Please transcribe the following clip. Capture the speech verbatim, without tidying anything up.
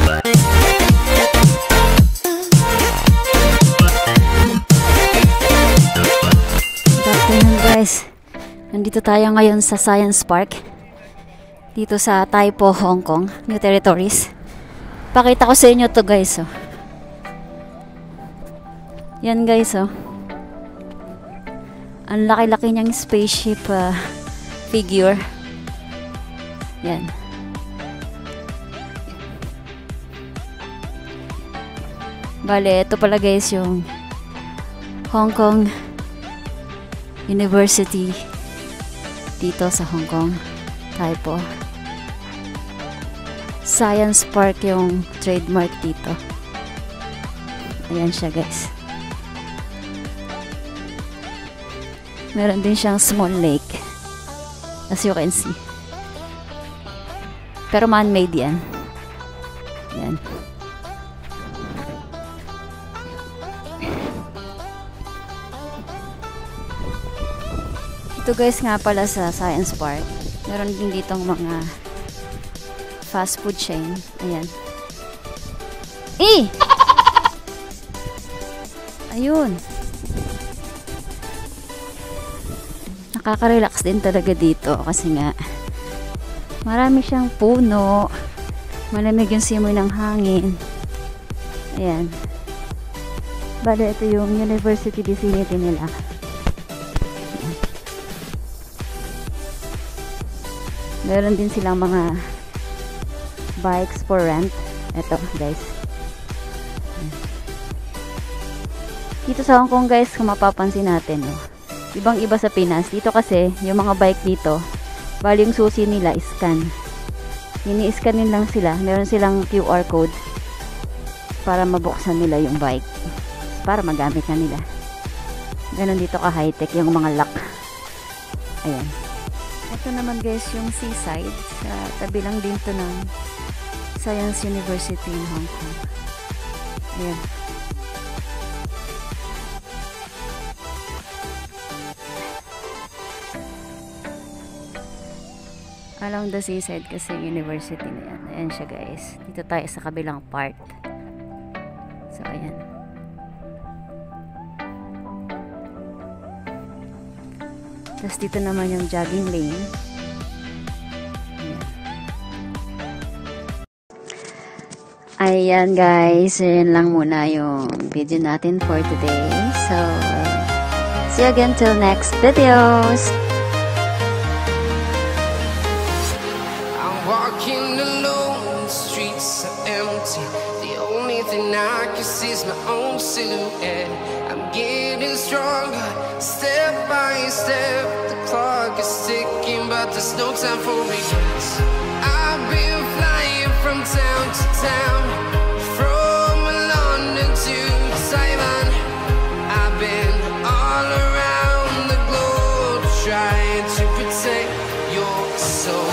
Guys, nandito tayo ngayon sa Science Park dito sa Taipo, Hong Kong, New Territories. Pakita ko sa inyo to guys, oh. Yan guys, oh. Ang laki-laki niyang spaceship uh, figure. Yan. Bale, ito pala guys yung Hong Kong University dito sa Hong Kong, Taipo. Science Park yung trademark dito. Ayan siya guys. Meron din siyang small lake, as you can see. Pero man-made yan. Yan. Ito guys nga pala sa Science Park. Meron din ditong mga fast food chain. Ayan. Eh! Ayun. Nakaka-relax din talaga dito kasi nga marami siyang puno. Malamig yung simoy ng hangin. Ayan. Bale, ito yung university vicinity nila. Meron din silang mga bikes for rent. Ito guys. Dito sa Hong Kong guys, kung mapapansin natin, no, ibang iba sa Pinas. Dito kasi, yung mga bike dito, bali yung susi nila, scan. Ini-scanin lang sila. Meron silang Q R code para mabuksan nila yung bike. Para magamit na nila. Ganon dito ka high-tech yung mga lock. Ayan. Ito naman guys yung seaside. Sa tabi lang din to ng Science University in Hong Kong. Ayan. Along the seaside kasi university na yan. Ayan siya guys. Dito tayo sa kabilang part. So ayan. Tapos dito naman yung jogging lane. Ayan guys, yun lang muna yung video natin for today. So, see you again till next videos. I'm walking alone, the streets are empty. The only thing I can see is my own silhouette. I'm getting stronger, step by step. The clock is ticking, but there's no time for regrets. I've been flying from town to town, from London to Taiwan. I've been all around the globe, trying to protect your soul.